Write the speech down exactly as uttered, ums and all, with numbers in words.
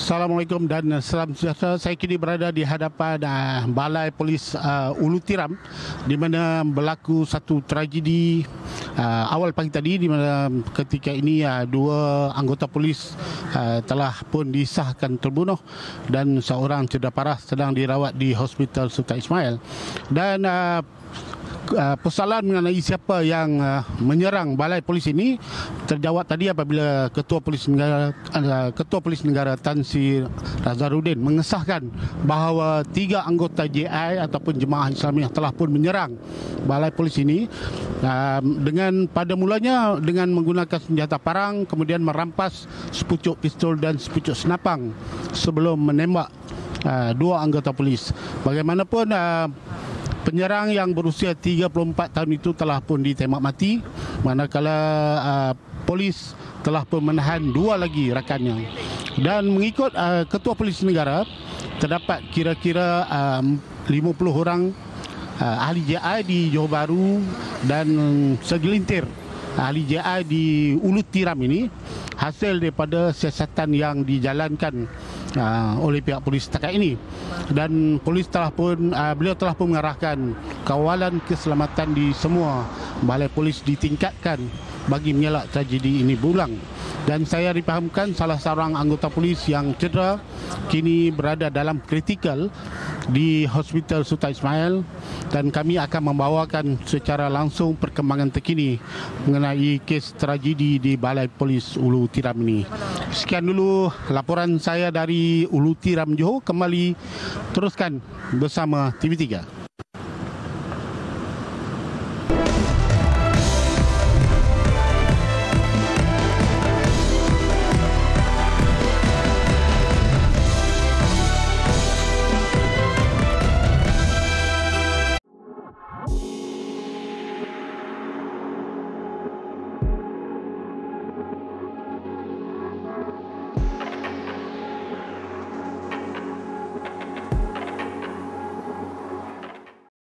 Assalamualaikum dan salam sejahtera. Saya kini berada di hadapan uh, Balai Polis uh, Ulu Tiram, di mana berlaku satu tragedi uh, awal pagi tadi, di mana ketika ini uh, dua anggota polis uh, telah pun disahkan terbunuh dan seorang cedera parah sedang dirawat di Hospital Sultan Ismail. Dan uh, Uh, persoalan mengenai siapa yang uh, menyerang balai polis ini terjawab tadi apabila Ketua Polis Negara uh, Ketua Polis Negara Tan Sri Nazarudin mengesahkan bahawa tiga anggota J I ataupun Jemaah Islamiah telah pun menyerang balai polis ini uh, dengan pada mulanya dengan menggunakan senjata parang, kemudian merampas sepucuk pistol dan sepucuk senapang sebelum menembak uh, dua anggota polis. Bagaimanapun uh, penyerang yang berusia tiga puluh empat tahun itu telah pun ditembak mati, manakala uh, polis telah pun menahan dua lagi rakannya. Dan mengikut uh, Ketua Polis Negara, terdapat kira-kira um, lima puluh orang uh, ahli J I di Johor Bahru dan segelintir ahli J I di Ulu Tiram ini hasil daripada siasatan yang dijalankan Uh, oleh pihak polis setakat ini. Dan polis telah pun uh, beliau telah pun mengarahkan kawalan keselamatan di semua balai polis ditingkatkan bagi mengelak tragedi ini berulang. Dan saya dipahamkan salah seorang anggota polis yang cedera kini berada dalam kritikal di Hospital Sultan Ismail, dan kami akan membawakan secara langsung perkembangan terkini mengenai kes tragedi di Balai Polis Ulu Tiram ini. Sekian dulu laporan saya dari Ulu Tiram, Johor. Kembali teruskan bersama T V tiga.